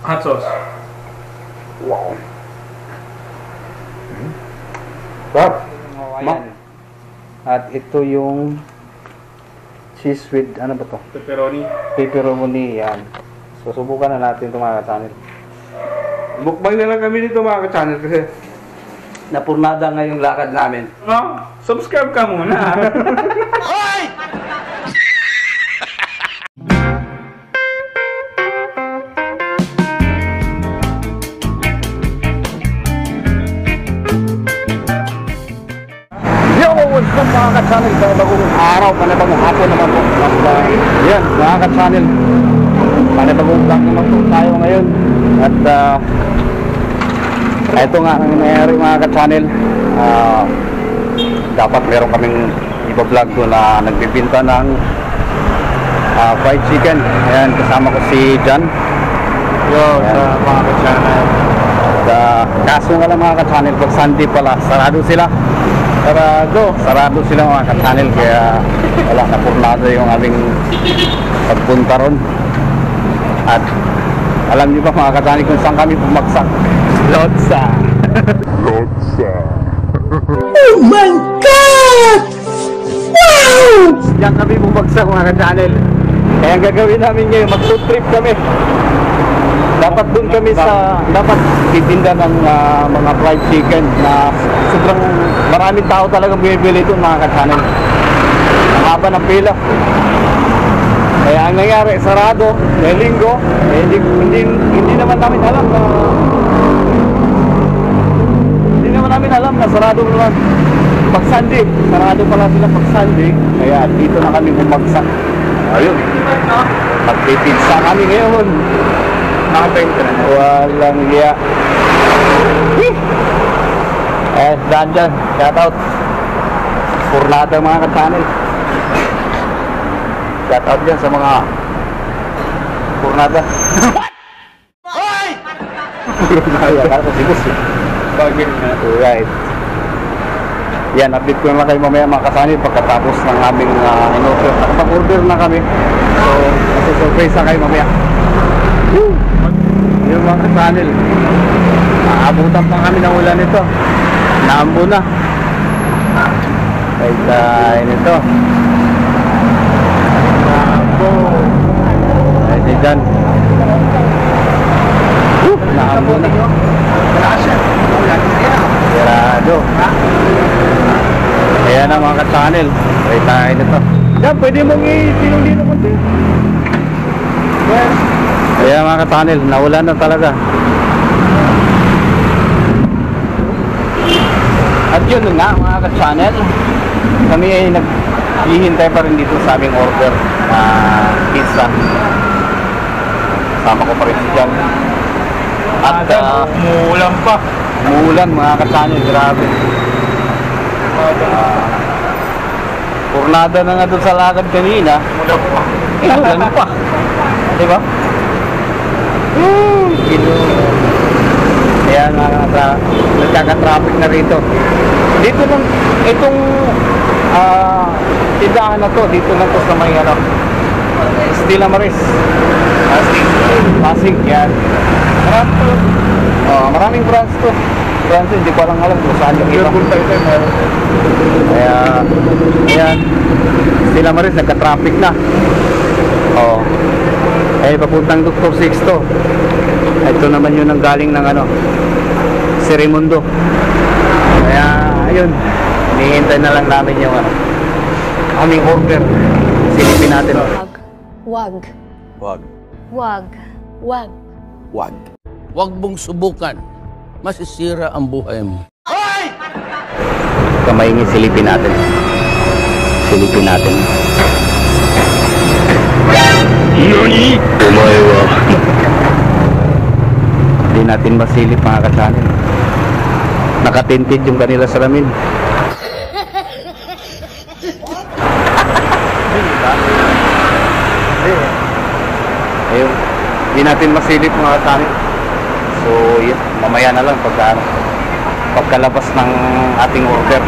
Hot sauce. Wow. Sarap. At ito yung cheese with, ano ba to? Pepperoni. Pepperoni, yan. So, subukan na natin ito mga ka-channel. Mukbang na lang kami dito mga ka-channel kasi napurnada nga yung lakad namin. Oh, subscribe ka muna. Yo, what's up mga ka-channel? Panibagong araw, panibagong hapon naman po. At yan, mga ka-channel, panibagong vlog naman po tayo ngayon. At ito nga ang nangyayari mga ka-channel. Dapat meron kaming iba-vlog doon na nagbibinta ng fried chicken. Ayan, kasama ko si John. Yo, sa mga ka-channel. Kaso nga lang mga ka-channel, pag Sunday pala, sarado sila. Sarado sila mga ka-channel, kaya wala, napurnado yung aming pagpunta ron. At alam niyo ba mga ka-channel kung saan kami bumagsak? Lotsa. Oh my God! Wow! Diyan kami bumagsak mga ka-channel. Kaya ang gagawin namin ngayon, mag-food trip kami. Dapat doon kami dapat titinda ng mga fried chicken na sobrang maraming tao talagang bumibili doon mga ka-channel. Ang haba ng pila. Kaya ang nangyari, sarado, may linggo, hindi naman namin alam na sarado naman. Pag Sunday, sarado pala sila pag Sunday, kaya dito na kami bumagsak. Ayun, magpipizza kami ngayon. Nakatayin ka na. Walang hiya. Dyan, shout out. Purnada mga ka-channel. Shout out dyan sa mga purnada. Hoy! Purnada, kaya si boss. Bagay na. Alright. Yan, update ko na kayo mamaya mga ka-channel pagkatapos ng aming in-order. Nakapag-order na kami. So, surprise na kayo mamaya. Woo! Yung mga ka-channel, aabutan pa kami ng ulan nito. Naambo na. Kahit nito. Naambo. Ay, si John. Naambo na. Sirado. Kaya na mga ka-channel, kahit tayo nito. Yan, pwede mong i-tinong-dino konti. Well, kaya mga ka-channel, naulan na talaga. At yun nga mga ka-channel, kami ay naghihintay pa rin dito sa aming order na pizza. Sama ko pa rin si John. At umuulan pa. umuulan mga ka-channel, grabe. Purnada na nga doon sa lakad kanina. Umulan pa. Diba? Kaya nagkaka-traffic na rito. Dito lang, itong tindahan na to, dito lang to sa may Stella Maris. Pasig, yan. Maraming branch to. Branch, hindi ko alam kung saan yung iba. Kaya, ayan. Stella Maris, nagka-traffic na. Papuntang Dr. Sixto. Ito naman yun ang galing ng Serimundo. Kaya ayun, hinihintay na lang namin yung aming order. Silipin natin. Wag. Wag. Wag. Wag. Wag. Wag mong subukan. Masisira ang buhay mo. Kamay ngi, silipin natin. Silipin natin. NANI? Omae wa. Hindi natin masilip mga ka-channel. Nakatinted yung kanila salamin. Ayun, hindi natin masilip mga ka-channel. So yun, mamaya na lang pagkalabas ng ating order.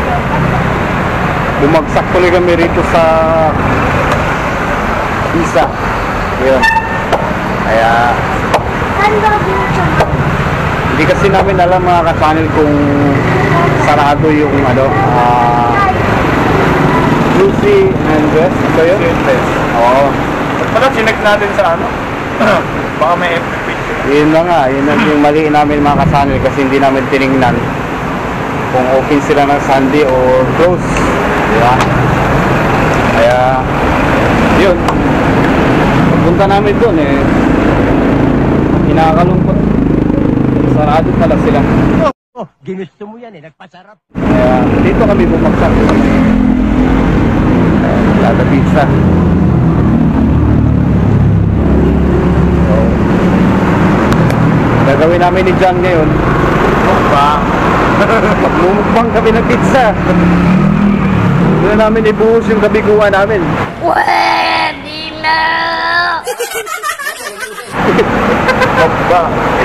Bumagsak tuloy kami rito sa isa. Yun. Kaya Hindi kasi namin alam mga ka-channel kung sarado yung Lucy and West. Ito yun? Oo. Pala, chinek natin sa ano? Baka may picture. Yun na nga, yun ang yung mali namin mga ka-channel kasi hindi namin tinignan kung open sila ng Sunday or close. Diba? Kaya, yun. Pagpunta namin doon inakalungkot. Sarado pala sila. Ginusto mo yan nagpasarap. Kaya, dito kami bumagsak. Lada pizza. So, gagawin namin ni John ngayon. Magmumukbang kami ng pizza. Doon namin ibuhos yung kabiguan namin. Pwede na! Ba?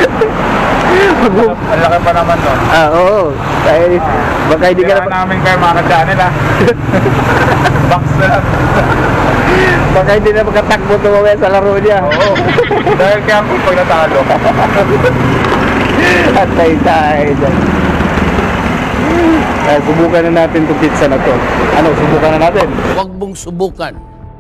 Ang laki pa naman nun. Oo. Dahil baka hindi ka Kailangan namin kayo mga ka-channel ha. Box na lang. baka hindi na makatakbo tumawin sa laro niya. Oo. Dahil kaya kung pag natalo. At tayo dyan. Subukan na natin itong pizza na to. Ano, subukan na natin. Huwag mong subukan.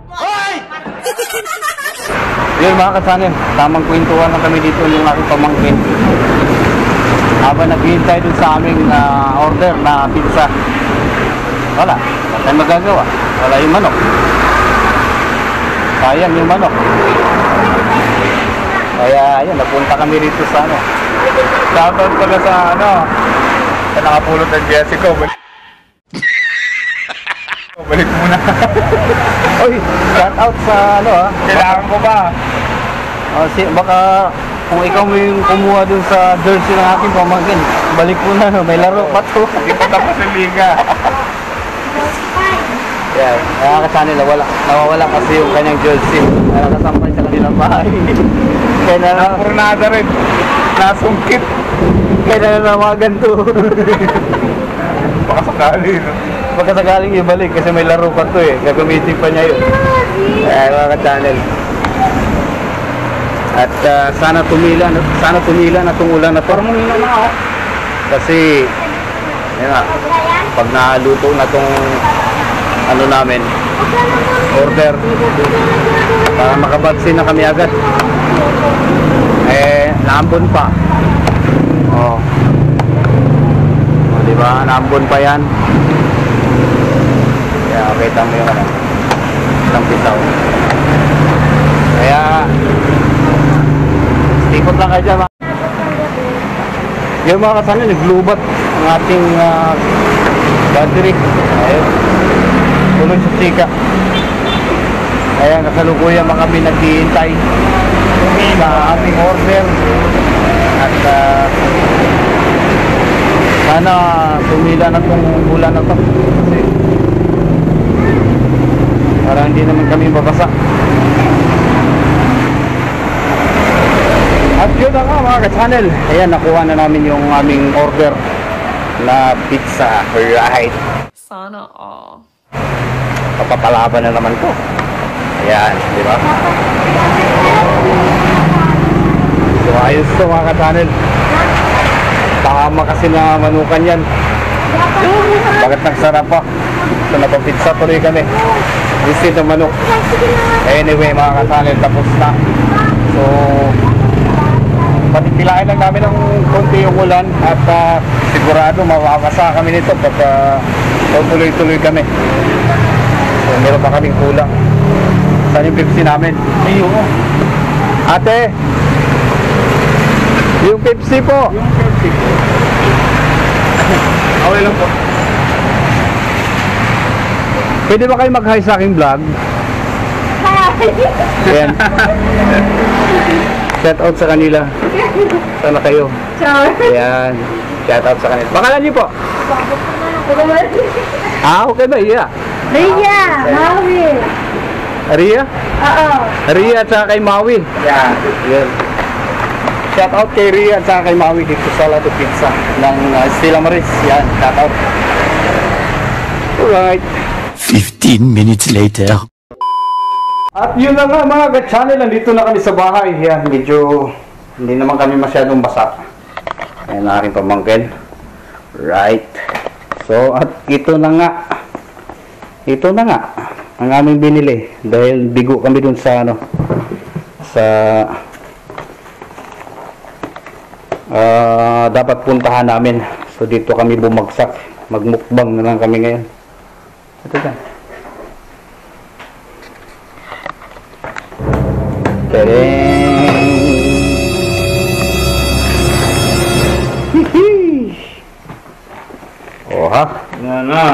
Yun mga kasanin, tamang kwentuhan na kami dito yung aking pamangkin. Habang naghihintay dun sa aming order na pizza. Wala tayong magagawa. Wala yung manok. Sayang yung manok. Kaya ayun, napunta kami rito sa ano. Shoutout pala sa ano. Sa nakapulot ng Jessica. Balik muna. Oy, shout out sa ano Kailangan ko ba? baka kung ikaw mo yung kumuha dun sa jersey ng aking pamangkin, balik mo na, may laro pa to. Hindi pa tapos yung liga. Yan, nakakasya nila, nawawala kasi yung kanyang jersey. Nakasampay sa kanilang bahay. Kaya na Napurnada rin. Nasungkit. kaya na namagan to. Baka sakali, no? Pagkasagaling ibalik kasi may laro pa to gagamitin pa niya yun. Mga ka-channel. At sana tumila na itong ulan na to. Kasi yun nga, pag naluto na itong ano namin, order, para makabagsin na kami agad. Naambon pa. Diba? Naambon pa yan. Kaya kita mo yung isang pisaw. Kaya stikot lang kayo dyan. Yung mga kasama, naglubat ang ating battery. Ayun. Tuloy sa chika. Kaya kasalukuyan mga kami naghihintay sa ating order. At sana tumila na itong ulan na ito. Kasi para hindi naman kami babasa. At yun na nga mga ka-channel. Ayan, nakuha na namin yung aming order na pizza. Right. Sana all. Papapalaban na naman to. Ayan, di ba? So ayos to mga ka-channel. Tama kasi na manukan yan. Bakit nagsarap pa? So napapizza tuloy kami. Instead ng manok. Anyway mga ka-channel, tapos na. So patipilain lang namin ng konti yung ulan. At sigurado mawawasa kami nito pag tuloy-tuloy kami. So meron pa kaming kulang. Saan yung Pepsi namin? Ayun. Ate, yung Pepsi po. Yung Pepsi. Okay lang po. Pwede ba kayo mag-hi sa aking vlog? Ayan. Shout out sa kanila. Sana kayo. Ayan. Shout out sa kanila. Bakalan niyo po. Okay ba? Iya. Ria! Maui! Ria? Oo. Ria at saka kay Maui. Yan. Shout out kay Ria at saka kay Maui dito sa Lado Pizza ng Stella Maris. Yan. Shout out. Alright. 15 minutes later. At yun na nga mga ka-channel, nandito na kami sa bahay. Yan, medyo Hindi naman kami masyadong basa. Ayan ang aking pamangkin. Right. So, at ito na nga. Ito na nga. Ang aming binili. Dahil bigo kami dun sa ano. Sa dapat puntahan namin. So, dito kami bumagsak. Magmukbang na lang kami ngayon. Ito dyan. Oh ha? Yan na.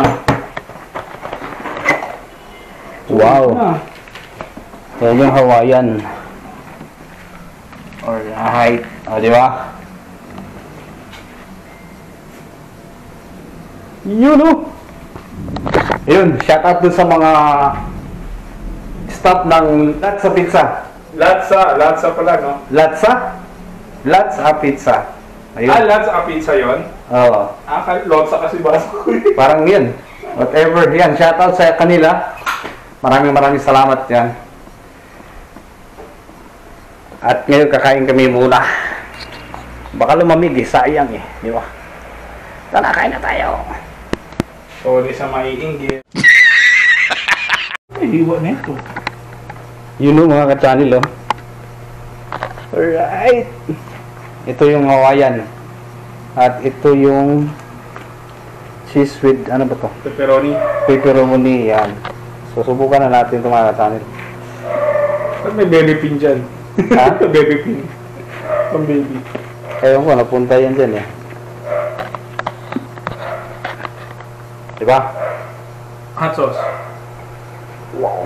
Wow. Yan yung Hawaiian. Alright. O, di ba? Yun o. Yun, shout out dun sa mga staff ng Latsa Pizza. Latsa pala, no? Latsa? Latsa Pizza. Ayun. Latsa pizza yon. Oo. Lotsa kasi basa ko eh. Parang yun. Whatever. Yan, shout out sa kanila. Maraming salamat yan. At ngayon kakain kami muna. Baka lumamig eh, sayang eh. Di ba? Tara, kain na tayo. Sorry sa maiinggit. Iwa na ito. Yun o mga ka-channel oh. Alright. Ito yung Hawaiian. At ito yung cheese with, ano ba to? Pepperoni. Pepperoni, yan. So, subukan na natin ito mga ka-channel. Ba't may baby pin dyan? Ha? Baby pin. Pang baby. Ewan ko, napunta yan dyan eh. Diba? Hot sauce. Wow.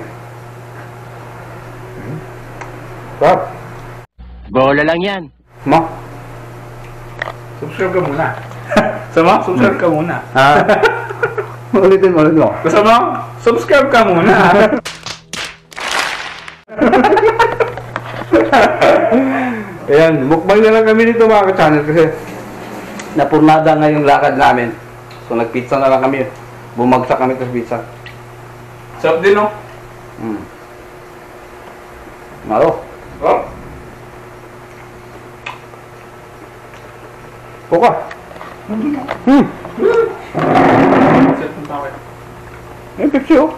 Sarap. Bola lang yan. Ma? Subscribe ka muna. Sama? Subscribe ka muna. Ha? Ulitin mo. Gusto mo? Subscribe ka muna. Ayan, mukbang na lang kami dito mga ka-channel kasi napurnada nga yung lakad namin. So nagpizza na lang kami. Bumagsak kami sa pizza. Sarap din, no? Malo. Oh. Puka. May Pepsi oh.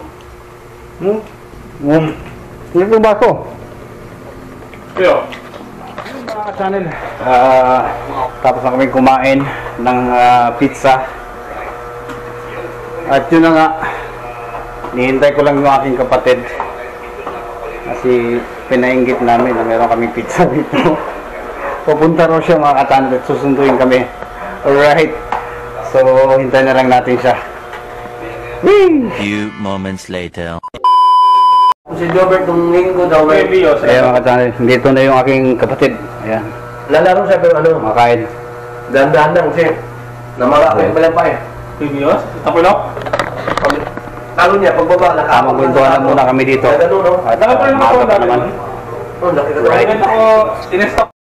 Hindi po ba ako? Yo. Mga channel. Tapos na kami kumain ng pizza. At yun na nga. Nihintay ko lang yung aking kapatid. Kasi pinainggit namin na meron kaming pizza dito. Pupunta raw siya mga ka-channel at susunduin kami. Alright. So, hintay na lang natin siya. Whee! Few moments later. Si Jobert nung linggo daw. Baby, oh. Ayan mga ka-channel. Dito na yung aking kapatid. Ayan. Lalaro siya pero ano. Makain. Dahan-dahan lang kasi. Namara ko yung pala pa eh. Baby, oh. Tapos Lalo niya, pagbaba na Magkwentuhan na muna kami dito. Ganun, no? At Nakapal naman ako maaga pa naman. Oh, laki ka Right. Ako, in-stop